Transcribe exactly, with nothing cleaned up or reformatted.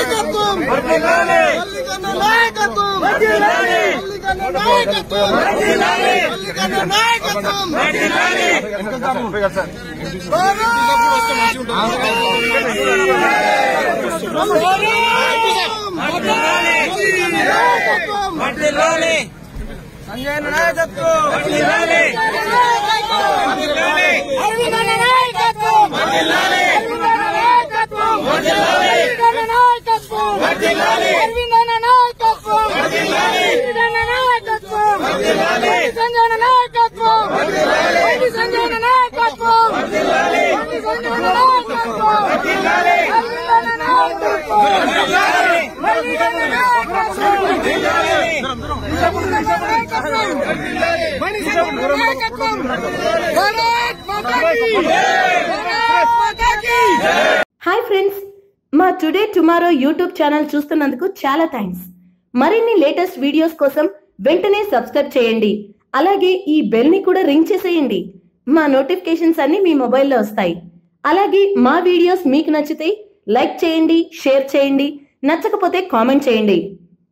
నాయకత్వం మల్లికన్న నాయకత్వం మల్లికన్న నాయకత్వం మల్లికన్న నాయకత్వం సంజయ్ నాయకత్వం హాయ్ ఫ్రెండ్స్, మా టుడే టుమారో యూట్యూబ్ ఛానల్ చూస్తున్నందుకు చాలా థ్యాంక్స్. మరిన్ని లేటెస్ట్ వీడియోస్ కోసం వెంటనే సబ్స్క్రైబ్ చేయండి. అలాగే ఈ బెల్ ని కూడా రింగ్ చేసేయండి. మా నోటిఫికేషన్స్ అన్ని మీ మొబైల్లో వస్తాయి. అలాగే మా వీడియోస్ మీకు నచ్చితే లైక్ చేయండి, షేర్ చేయండి, నచ్చకపోతే కామెంట్ చేయండి.